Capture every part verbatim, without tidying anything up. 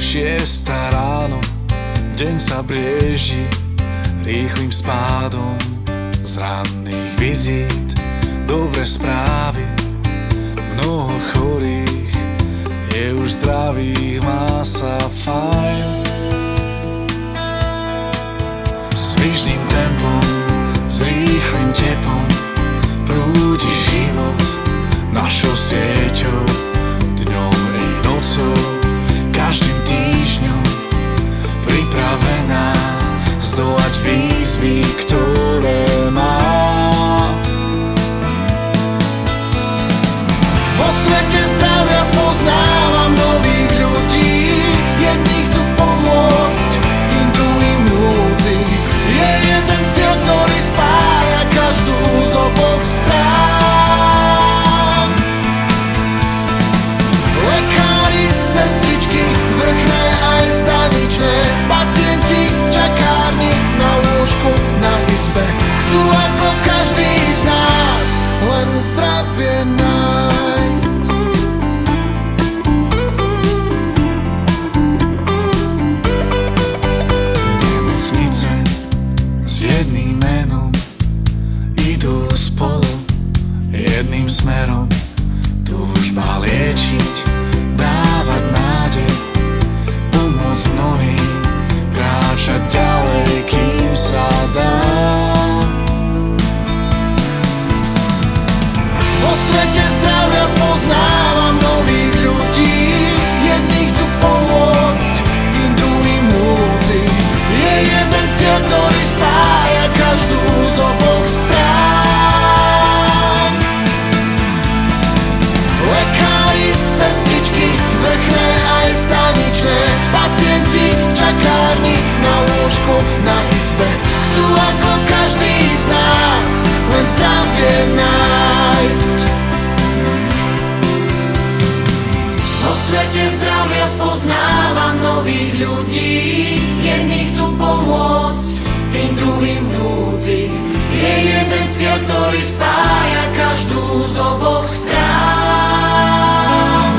Šiesta ráno, deň sa blíži rýchlým spádom z ranných vizít. Dobré správy, mnoho chorých je už zdravých, má sa fajn. Svižným tempom, s rýchlým tepom prúdi život našou sieťou, dňom i nocou, každým týždňom pripravená zdolať výzvy, ktoré má. Vo svete zdravia spoznávam nových ľudí, jedni chcú pomôcť, tým druhým núdzi. Je jeden cieľ, ktorý spája každú z oboch strán. Lekári, sestričky, vrchné aj staničné, pacienti v čakárni, na lôžku, na izbe, chcú ako každý z nás len zdravie nájsť. Nemocnice s jedným menom idú spolu jedným smerom, túžba liečiť, dávať nádej, pomôcť mnohým, kráčať ďalej, kým sa dá. Vo svete zdravia spoznávam nových ľudí, jedni chcú pomôcť, tým druhým núdzi. Je jeden cieľ, ktorý spája každú z oboch strán. Lekári, sestričky, vrchné aj staničné, pacienti v čakárni, na lôžku, na izbe, chcú ako každý z nás len zdravie nájsť. Vo svete zdravia spoznávam nových ľudí, jedni chcú pomôcť, tým druhým v núdzi. Je jeden cieľ, ktorý spája každú z oboch strán.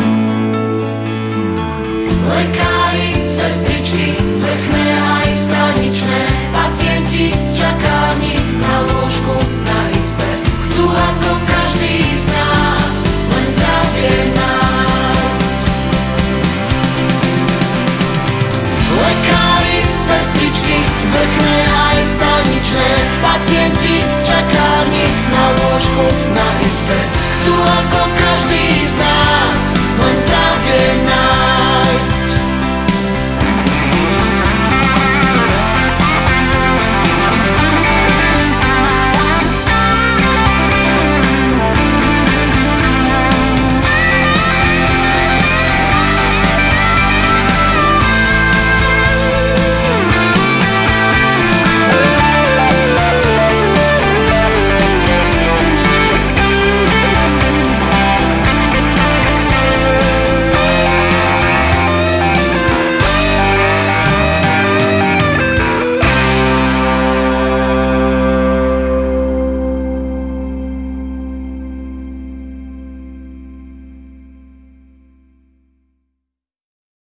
Lekári, sestričky, vrchné aj staničné, pacienti v čakárni, na lôžku, na izbe, chcú ako každý z nás len zdravie nájsť. Lekári, sestričky, vrchné aj staničné, pacienti v čakárni, na lôžku, na izbe, chcú ako každý